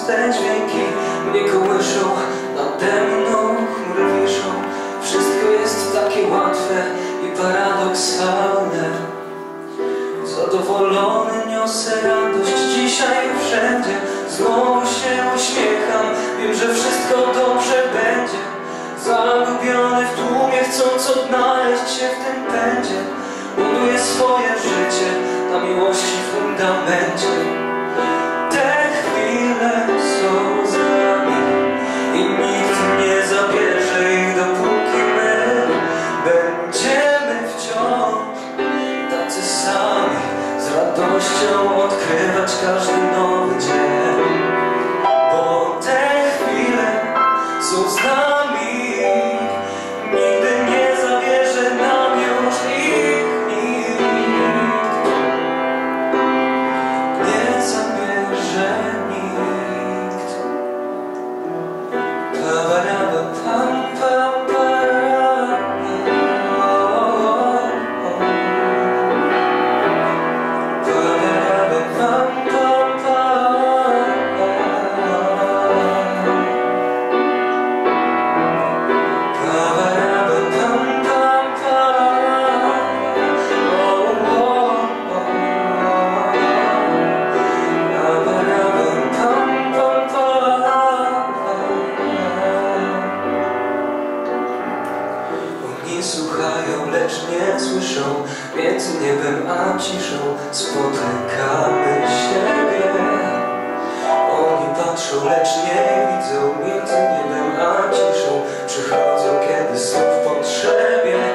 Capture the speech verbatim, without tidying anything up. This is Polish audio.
te dźwięki mnie kołyszą, nade mną chmury wiszą. Wszystko jest takie łatwe i paradoksalne. Zadowolony niosę radość dzisiaj i wszędzie. Znowu się uśmiecham, wiem, że wszystko dobrze będzie. Zagubiony w tłumie, chcąc odnaleźć się w tym pędzie, buduję swoje życie na miłości fundamencie. Te chwile są z nami i nikt nie zabierze ich, dopóki my będziemy wciąż tacy sami, z radością odkrywać każdy nowy dzień. Bo te chwile są z nami, nigdy nie zabierze nam już ich nikt. Nie zabierze nikt. Pa-ba-ra-ba, pam, pam, pa-ra-ra. Pa-ba-ra-ba, pam, pam, pa-ra-ra. Pa-ba-ra-ba, pam, pam, pa-ra-ra. Oh, oh, oh. Pa-ba-ra-ba, pam, pam, pa-ra-ra. Oni słuchają, lecz nie słyszą, między niebem a ciszą spotykamy siebie. Oni patrzą, lecz nie widzą, między niebem a ciszą przychodzą, kiedy są w potrzebie.